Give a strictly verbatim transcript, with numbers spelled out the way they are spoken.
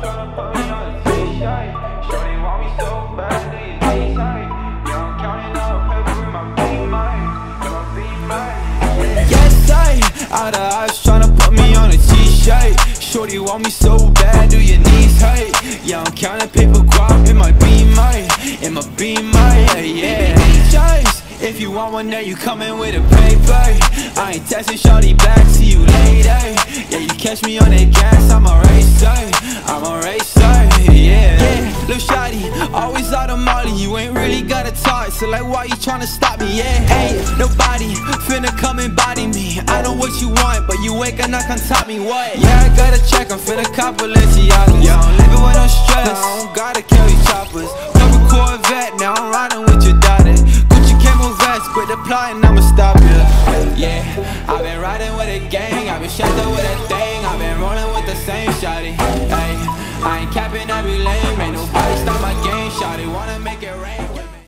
tryna put me on a t-shirt. Shorty want me so bad, do you need sight? Yeah, I'm counting up paper with my beam mic, with my beam mic. Yes, I, out of eyes tryna put me on a t-shirt. Shorty want me so bad, do your knees hurt? Yeah, I'm counting paper guap in my beam mic, in my beam mic, yeah, yeah. Choice. If you want one, then you coming with a paper. I ain't texting shorty back, see you later. Yeah, you catch me on that gas, I'm a racer, I'm a racer, yeah, yeah. Lil' shawty, always out of molly, you ain't really got a talk, so like why you tryna stop me, yeah? Ain't nobody finna come and body me. I know what you want, but you ain't gonna come top me, what? Yeah, I gotta check, I'm finna cop Balenciagas. Yeah, I'm living with no stress, I don't gotta carry choppers. Couple Corvette, now I'm riding with your daughter. Camo vest, quit applying, I'ma stop ya. Yeah, I've been riding with a gang, I've been strapped up with a thing, I've been rolling with the same shawty. Ay, I ain't capping every lane, ain't nobody stop my game.